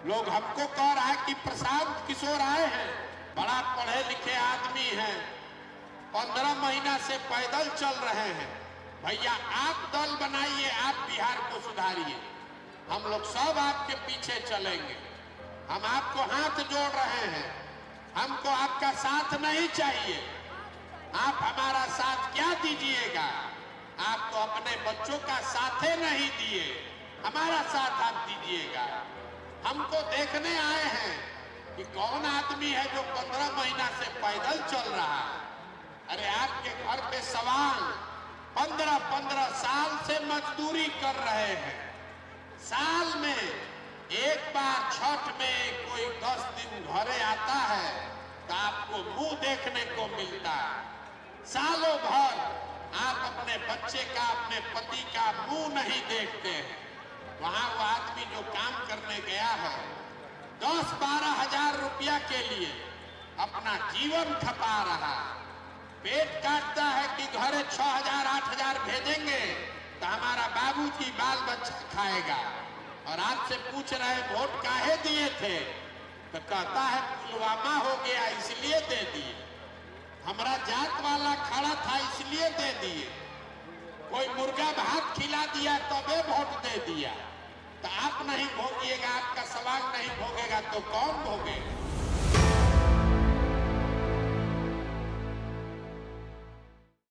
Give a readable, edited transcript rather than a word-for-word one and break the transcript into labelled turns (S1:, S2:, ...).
S1: लोग हमको कह रहा है कि प्रशांत किशोर आए हैं, बड़ा पढ़े लिखे आदमी हैं, 15 महीना से पैदल चल रहे हैं। भैया आप दल बनाइए, आप बिहार को सुधारिए, हम लोग सब आपके पीछे चलेंगे। हम आपको हाथ जोड़ रहे हैं, हमको आपका साथ नहीं चाहिए। आप हमारा साथ क्या दीजिएगा? आप तो अपने बच्चों का साथे नहीं दिए, हमारा साथ आप दीजिएगा। हमको देखने आए हैं कि कौन आदमी है जो 15 महीना से पैदल चल रहा है। अरे आपके घर पे सवाल 15-15 साल से मजदूरी कर रहे हैं। साल में एक बार छठ में कोई 10 दिन घरे आता है तो आपको मुंह देखने को मिलता है। सालों भर आप अपने बच्चे का, अपने पति का मुंह नहीं देखते हैं। वहां वो आदमी जो काम करने गया है 10-12 हजार रुपया के लिए अपना जीवन खपा रहा, पेट काटता है कि घरे 6,000-8,000 भेजेंगे तो हमारा बाबूजी बाल बच्चा खाएगा। और आपसे पूछ रहे वोट काहे दिए थे तो कहता है पुलवामा हो गया इसलिए दे दिए, हमारा जात वाला खड़ा था इसलिए दे दिए, कोई मुर्गा भात खिला दिया तबे वोट दे दिया। तो आप नहीं भोगिएगा, आपका सवाल नहीं भोगेगा तो कौन भोगेगा?